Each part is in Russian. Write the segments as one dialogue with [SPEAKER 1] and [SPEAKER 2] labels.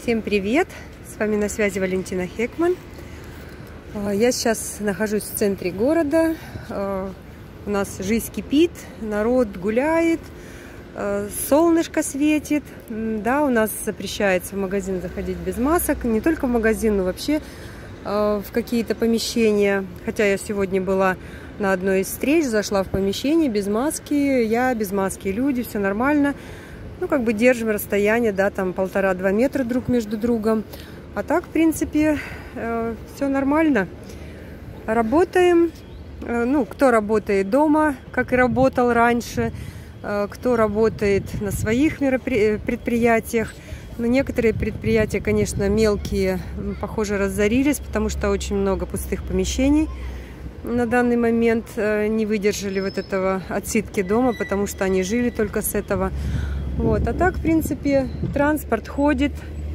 [SPEAKER 1] Всем привет! С вами на связи Валентина Хекман. Я сейчас нахожусь в центре города. У нас жизнь кипит, народ гуляет, солнышко светит. Да, у нас запрещается в магазин заходить без масок. Не только в магазин, но вообще в какие-то помещения. Хотя я сегодня была на одной из встреч, зашла в помещение без маски. Я без маски, люди, все нормально. Ну, как бы держим расстояние, да, там 1,5–2 метра друг между другом. А так, в принципе, все нормально. Работаем. Ну, кто работает дома, как и работал раньше, кто работает на своих предприятиях. Но некоторые предприятия, конечно, мелкие, похоже, разорились, потому что очень много пустых помещений на данный момент не выдержали вот этого отсидки дома, потому что они жили только с этого. Вот. А так, в принципе, транспорт ходит.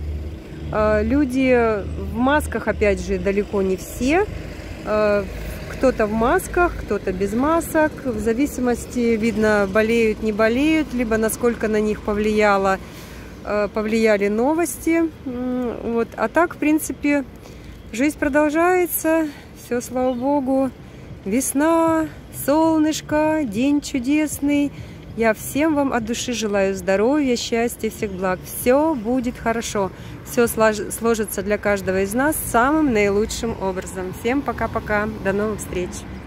[SPEAKER 1] Люди в масках, опять же, далеко не все. Кто-то в масках, кто-то без масок. В зависимости, видно, болеют, не болеют, либо насколько на них повлияли новости. Вот. А так, в принципе, жизнь продолжается. Все, слава богу. Весна, солнышко, день чудесный. Я всем вам от души желаю здоровья, счастья, всех благ. Все будет хорошо. Все сложится для каждого из нас самым наилучшим образом. Всем пока-пока. До новых встреч.